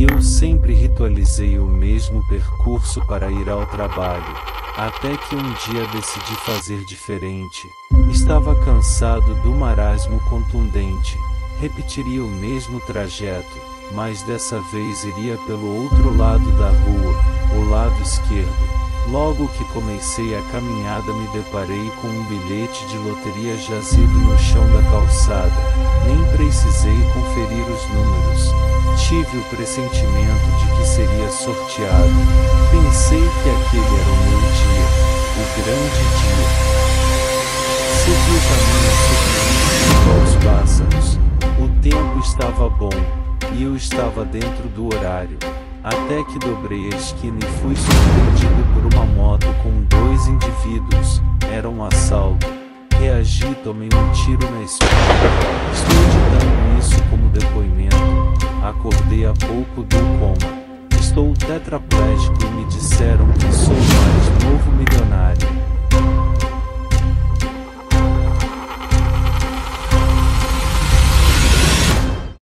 Eu sempre ritualizei o mesmo percurso para ir ao trabalho, até que um dia decidi fazer diferente. Estava cansado do marasmo contundente. Repetiria o mesmo trajeto, mas dessa vez iria pelo outro lado da rua, o lado esquerdo. Logo que comecei a caminhada me deparei com um bilhete de loteria jazido no chão da calçada. Nem precisei conferir os números. Tive o pressentimento de que seria sorteado. Pensei que aquele era o meu dia, o grande dia. Segui o caminho subindo aos pássaros. O tempo estava bom, e eu estava dentro do horário. Até que dobrei a esquina e fui surpreendido por uma moto com dois indivíduos. Era um assalto. Reagi e tomei um tiro na espalda. Estou editando isso como depoimento. Acordei há pouco do coma. Estou tetraplégico e me disseram que sou o mais novo milionário.